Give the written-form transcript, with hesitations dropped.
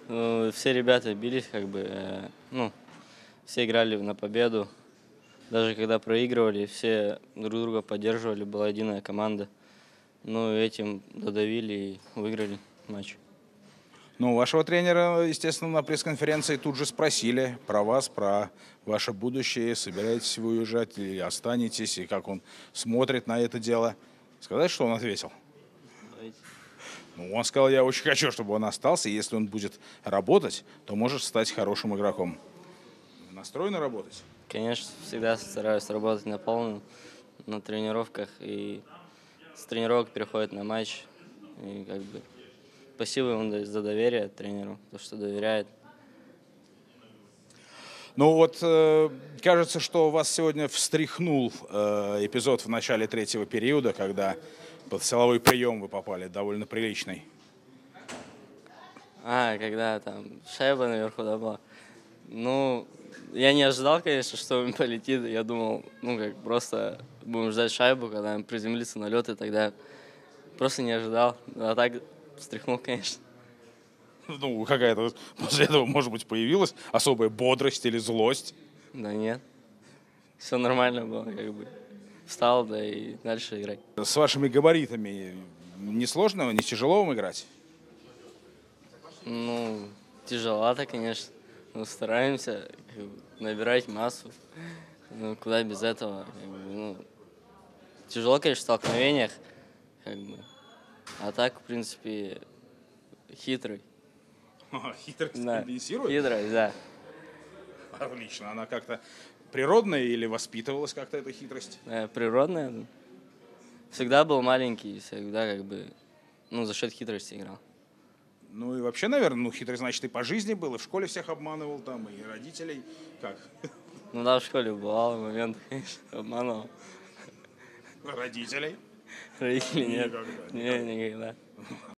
Ну, все ребята бились, как бы, ну, все играли на победу. Даже когда проигрывали, все друг друга поддерживали, была единая команда. Ну, этим додавили и выиграли матч. Ну, вашего тренера, естественно, на пресс-конференции тут же спросили про вас, про ваше будущее. Собираетесь вы уезжать или останетесь, и как он смотрит на это дело. Сказать, что он ответил? Ну, он сказал, я очень хочу, чтобы он остался, и если он будет работать, то может стать хорошим игроком. Настроены работать? Конечно, всегда стараюсь работать на полную, на тренировках, и с тренировок переходит на матч. И как бы спасибо ему за доверие тренеру, то, что доверяет. Ну вот, кажется, что вас сегодня встряхнул эпизод в начале третьего периода, когда под силовой прием вы попали, довольно приличный. Когда там шайба наверху, да, была. Ну, я не ожидал, конечно, что он полетит. Я думал, ну, как просто будем ждать шайбу, когда он приземлится на лед, и тогда просто не ожидал. А так встряхнул, конечно. Ну, какая-то после этого, может быть, появилась особая бодрость или злость. Да нет, все нормально было, как бы. Встал, да и дальше играть. С вашими габаритами не сложно, не тяжело вам играть? Ну, тяжеловато, конечно. Но стараемся как бы набирать массу. Ну, куда без этого. Как бы, ну, тяжело, конечно, в столкновениях. Как бы. А так, в принципе, хитрый. Хитрость Да, компенсирует? хитрость, да. Отлично. Она как-то природная или воспитывалась как-то эта хитрость? Природная. Ну. Всегда был маленький, всегда как бы, ну, за счет хитрости играл. Ну и вообще, наверное, ну хитрый, значит, и по жизни был, и в школе всех обманывал там, и родителей. Как? Ну да, в школе бывал момент, конечно, обманывал. Родителей? Родителей нет. Никогда, Не, никогда. никогда.